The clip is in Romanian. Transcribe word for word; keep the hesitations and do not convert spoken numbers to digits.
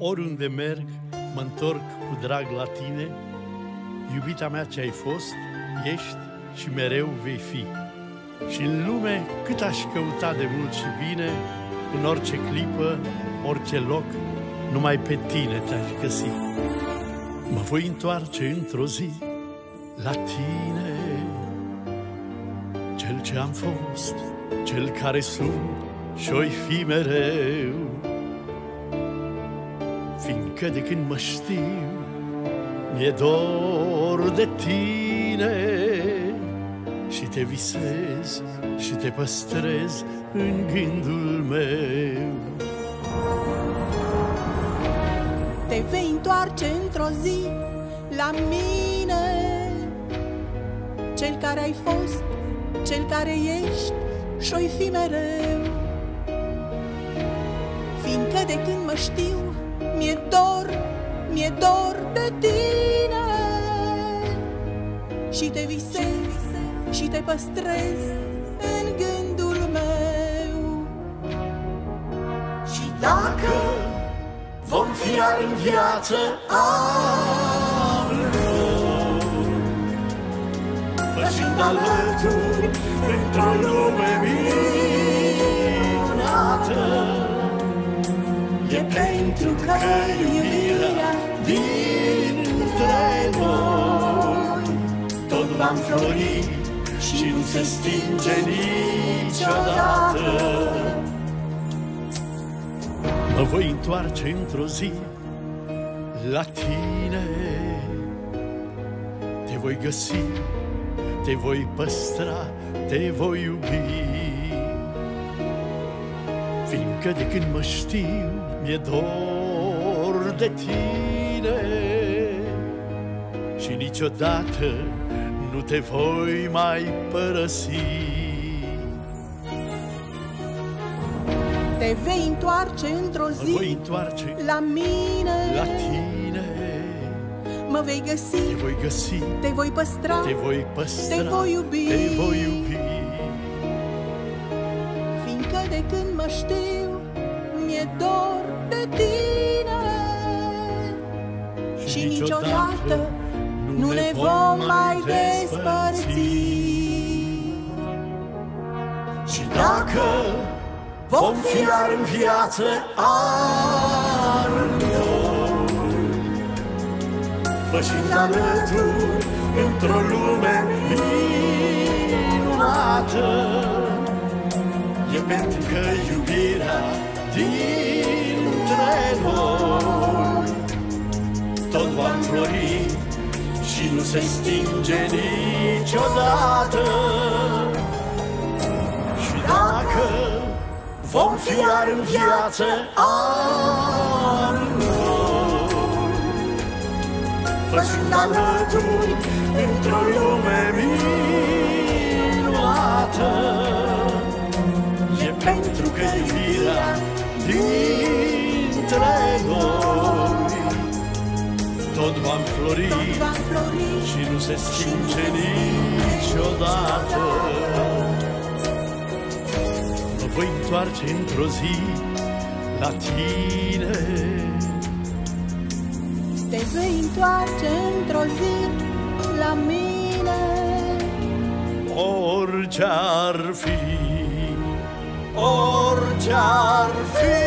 Oriunde merg, mă-ntorc cu drag la tine. Iubita mea ce ai fost, ești și mereu vei fi. Și în lume, cât aș căuta de mult și bine, în orice clipă, orice loc, numai pe tine te-aș găsi. Mă voi întoarce într-o zi la tine, cel ce am fost, cel care sunt și-oi fi mereu. Fiindcă de când mă știu, mi-e dor de tine și te visez și te păstrez în gândul meu. Te vei întoarce într-o zi la mine, cel care ai fost, cel care ești și-oi fi mereu. Fiindcă de când mă știu, mi-e dor, mi-e dor de tine și te visez și te păstrez în gândul meu. Și dacă vom fi iar în viață amândoi, pășind alături într-o lume minunată, e pentru că iubirea dintre noi tot va înflori și nu se stinge niciodată. Mă voi întoarce într-o zi la tine, te voi găsi, te voi păstra, te voi iubi. Fiindcă de când mă știu, mi-e dor de tine și niciodată nu te voi mai părăsi. Te vei întoarce într-o zi Mă voi întoarce la mine, la tine, mă vei găsi, te voi găsi, te voi păstra, te voi păstra, te voi iubi, te voi iubi. Fiindcă de când mă știu, mi-e dor de tine și niciodată nu ne vom mai despărți. Și dacă vom fi iar în viață amândoi, pășind alături într-o lume minunată, e pentru că iubirea dintre noi tot va înflori și nu se stinge niciodată. Și dacă vom fi iar în viață amândoi, pășind alături într-o lume minunată, e pentru că iubirea dintre noi tot va înflori și nu se stinge niciodată. Mă voi întoarce într-o zi la tine, te vei întoarce într-o zi la mine, orice-ar fi, orice-ar fi.